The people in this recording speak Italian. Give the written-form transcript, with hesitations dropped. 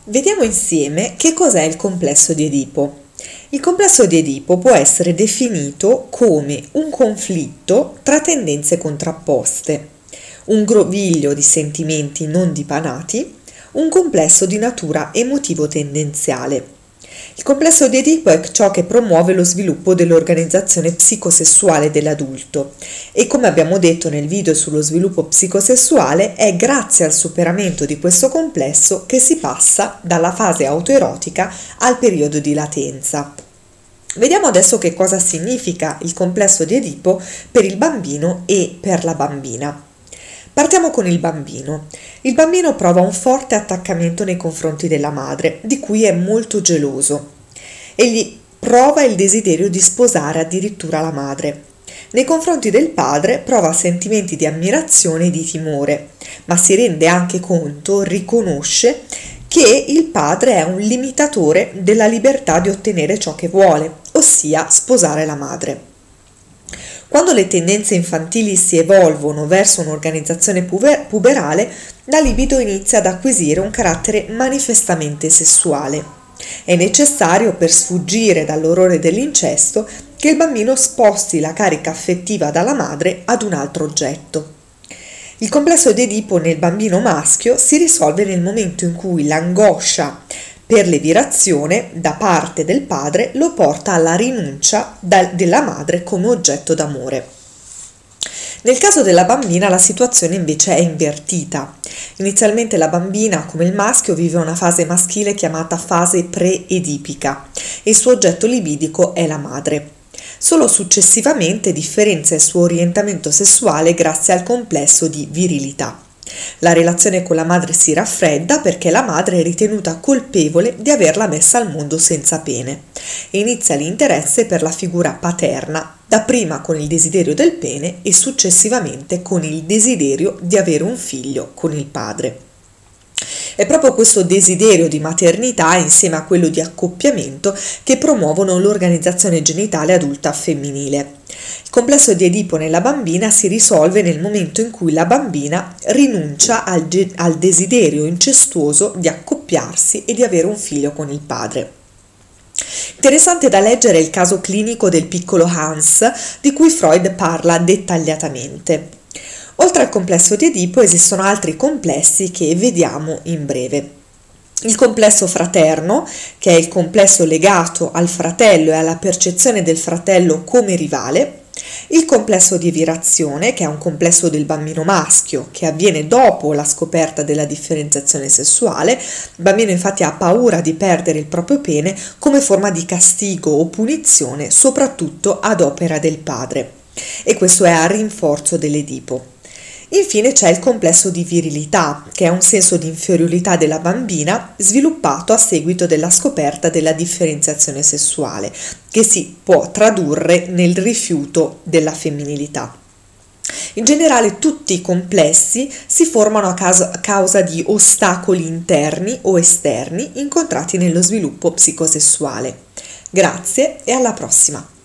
Vediamo insieme che cos'è il complesso di Edipo. Il complesso di Edipo può essere definito come un conflitto tra tendenze contrapposte, un groviglio di sentimenti non dipanati, un complesso di natura emotivo-tendenziale. Il complesso di Edipo è ciò che promuove lo sviluppo dell'organizzazione psicosessuale dell'adulto e, come abbiamo detto nel video sullo sviluppo psicosessuale, è grazie al superamento di questo complesso che si passa dalla fase autoerotica al periodo di latenza. Vediamo adesso che cosa significa il complesso di Edipo per il bambino e per la bambina. Partiamo con il bambino. Il bambino prova un forte attaccamento nei confronti della madre, di cui è molto geloso. Egli prova il desiderio di sposare addirittura la madre. Nei confronti del padre prova sentimenti di ammirazione e di timore, ma si rende anche conto, riconosce che il padre è un limitatore della libertà di ottenere ciò che vuole, ossia sposare la madre. Quando le tendenze infantili si evolvono verso un'organizzazione puberale, la libido inizia ad acquisire un carattere manifestamente sessuale. È necessario, per sfuggire dall'orrore dell'incesto, che il bambino sposti la carica affettiva dalla madre ad un altro oggetto. Il complesso di Edipo nel bambino maschio si risolve nel momento in cui l'angoscia per l'evirazione da parte del padre lo porta alla rinuncia della madre come oggetto d'amore. Nel caso della bambina la situazione invece è invertita. Inizialmente la bambina, come il maschio, vive una fase maschile chiamata fase pre-edipica e il suo oggetto libidico è la madre. Solo successivamente differenzia il suo orientamento sessuale grazie al complesso di virilità. La relazione con la madre si raffredda perché la madre è ritenuta colpevole di averla messa al mondo senza pene e inizia l'interesse per la figura paterna, dapprima con il desiderio del pene e successivamente con il desiderio di avere un figlio con il padre. È proprio questo desiderio di maternità, insieme a quello di accoppiamento, che promuovono l'organizzazione genitale adulta femminile. Il complesso di Edipo nella bambina si risolve nel momento in cui la bambina rinuncia al desiderio incestuoso di accoppiarsi e di avere un figlio con il padre. Interessante da leggere il caso clinico del piccolo Hans, di cui Freud parla dettagliatamente. Oltre al complesso di Edipo esistono altri complessi che vediamo in breve. Il complesso fraterno, che è il complesso legato al fratello e alla percezione del fratello come rivale. Il complesso di evirazione, che è un complesso del bambino maschio, che avviene dopo la scoperta della differenziazione sessuale. Il bambino infatti ha paura di perdere il proprio pene come forma di castigo o punizione, soprattutto ad opera del padre. E questo è a rinforzo dell'Edipo. Infine c'è il complesso di virilità, che è un senso di inferiorità della bambina sviluppato a seguito della scoperta della differenziazione sessuale, che si può tradurre nel rifiuto della femminilità. In generale tutti i complessi si formano a causa di ostacoli interni o esterni incontrati nello sviluppo psicosessuale. Grazie e alla prossima!